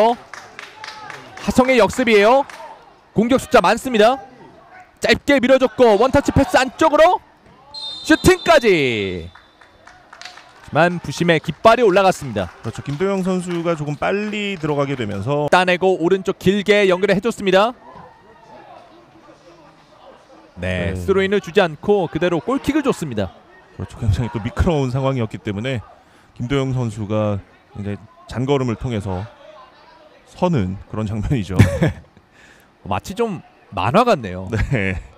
하성의 역습이에요. 공격 숫자 많습니다. 짧게 밀어줬고 원터치 패스 안쪽으로 슈팅까지. 하지만 부심의 깃발이 올라갔습니다. 그렇죠. 김도영 선수가 조금 빨리 들어가게 되면서 따내고 오른쪽 길게 연결을 해줬습니다. 네, 스로인을 주지 않고 그대로 골킥을 줬습니다. 그렇죠. 굉장히 또 미끄러운 상황이었기 때문에 김도영 선수가 굉장히 잔걸음을 통해서 서는 그런 장면이죠. 마치 좀 만화 같네요. 네.